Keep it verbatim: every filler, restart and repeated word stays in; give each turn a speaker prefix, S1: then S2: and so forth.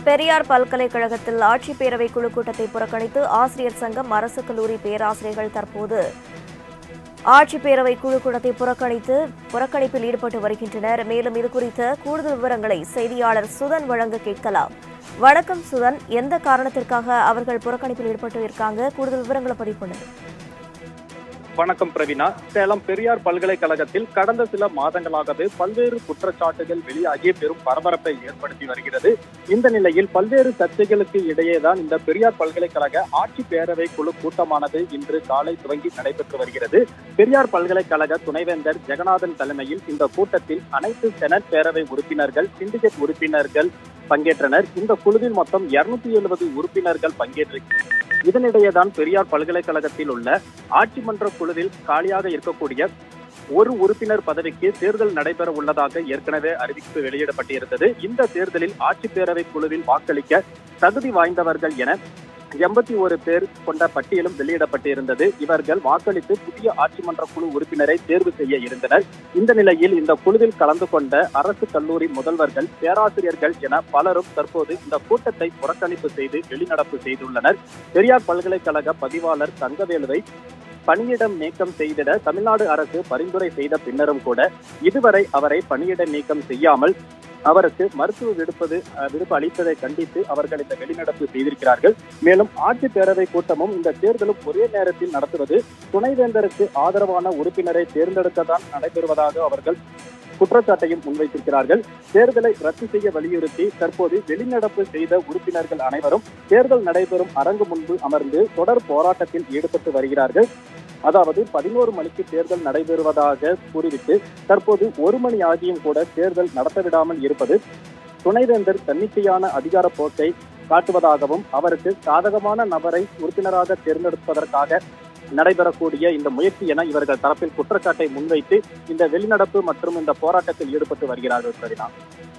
S1: பெரியார் பல்கலைக்கழகத்தில் ஆட்சிப் பேரவை குழு கூட்டத்தை புறக்கணித்து ஆசிரியர் சங்கம், அரசு கல்லூரி பேராசிரியர்கள் தற்போது ஆட்சிப் பேரவை குழு கூட்டத்தை புறக்கணித்து புறக்கணிப்பில் ஈடுபட்டு வருகின்றனர். மேலும் இதுகுறித்த கூடுதல் விவரங்களை செய்தியாளர் சுதன் வழங்க கேட்கலாம். வணக்கம் சுதன், எந்த காரணத்திற்காக அவர்கள் புறக்கணிப்பில் ஈடுபட்டு இருக்காங்க? கூடுதல் விவரங்களை பதிவு பண்ணுங்க.
S2: வணக்கம் பிரவீனா. சேலம் பெரியார் பல்கலைக்கழகத்தில் கடந்த சில மாதங்களாகவே பல்வேறு குற்றச்சாட்டுகள் வெளியாகி பெரும் பரபரப்பை ஏற்படுத்தி வருகிறது. இந்த நிலையில் பல்வேறு சர்ச்சைகளுக்கு இடையேதான் இந்த பெரியார் பல்கலைக்கழக ஆட்சி பேரவை குழு கூட்டமானது இன்று காலை துவங்கி நடைபெற்று வருகிறது. பெரியார் பல்கலைக்கழக துணைவேந்தர் ஜெகநாதன் தலைமையில் இந்த கூட்டத்தில் அனைத்து செனட் பேரவை உறுப்பினர்கள், சிண்டிகேட் உறுப்பினர்கள் பங்கேற்றனர். இந்த குழுவில் மொத்தம் இருநூத்தி எழுபது உறுப்பினர்கள் பங்கேற்றிருக்கிறார். இதனிடையேதான் பெரியார் பல்கலைக்கழகத்தில் உள்ள ஆட்சி மன்ற குழுவில் காலியாக இருக்கக்கூடிய ஒரு உறுப்பினர் பதவிக்கு தேர்தல் நடைபெற உள்ளதாக ஏற்கனவே அறிவிப்பு வெளியிடப்பட்டிருந்தது. இந்த தேர்தலில் ஆட்சி பேரவை குழுவில் வாக்களிக்க தகுதி வாய்ந்தவர்கள் என எண்பத்தி ஒரு பேர் கொண்ட பட்டியலும் வெளியிடப்பட்டிருந்தது. இவர்கள் வாக்களித்து புதிய ஆட்சி மன்ற குழு உறுப்பினரை தேர்வு செய்ய இருந்தனர். இந்த நிலையில் இந்த குழுவில் கலந்து கொண்ட அரசு கல்லூரி முதல்வர்கள், பேராசிரியர்கள் என பலரும் தற்போது இந்த கூட்டத்தை புறக்கணிப்பு செய்து வெளிநடப்பு செய்துள்ளனர். பெரியார் பல்கலைக்கழக பதிவாளர் தங்கவேலுவை பணியிடம் நீக்கம் செய்திட தமிழ்நாடு அரசு பரிந்துரை செய்த பின்னரும் கூட இதுவரை அவரை பணியிட நீக்கம் செய்யாமல் அவருக்கு மருத்துவ விடுப்பது விடுப்பு அளித்ததை கண்டித்து அவர்கள் இந்த வெளிநடப்பு செய்திருக்கிறார்கள். மேலும் ஆட்சி பேரவை கூட்டமும் இந்த தேர்தலும் ஒரே நேரத்தில் நடத்துவது துணைவேந்தருக்கு ஆதரவான உறுப்பினரை தேர்ந்தெடுக்கத்தான் நடைபெறுவதாக அவர்கள் குற்றச்சாட்டையும் முன்வைத்திருக்கிறார்கள். தேர்தலை ரத்து செய்ய வலியுறுத்தி தற்போது வெளிநடப்பு செய்த உறுப்பினர்கள் அனைவரும் தேர்தல் நடைபெறும் அரங்கு முன்பு அமர்ந்து தொடர் போராட்டத்தில் ஈடுபட்டு வருகிறார்கள். அதாவது பதினோரு மணிக்கு தேர்தல் நடைபெறுவதாக கூறிவிட்டு தற்போது ஒரு மணி ஆகியும் கூட தேர்தல் நடத்தவிடாமல் இருப்பது துணைவேந்தர் தன்னிச்சையான அதிகார போக்கை காட்டுவதாகவும் அவருக்கு சாதகமான நபரை உறுப்பினராக தேர்ந்தெடுப்பதற்காக நடைபெறக்கூடிய இந்த முயற்சி என இவர்கள் தரப்பில் குற்றச்சாட்டை முன்வைத்து இந்த வெளிநடப்பு மற்றும் இந்த போராட்டத்தில் ஈடுபட்டு வருகிறார்கள். சரினா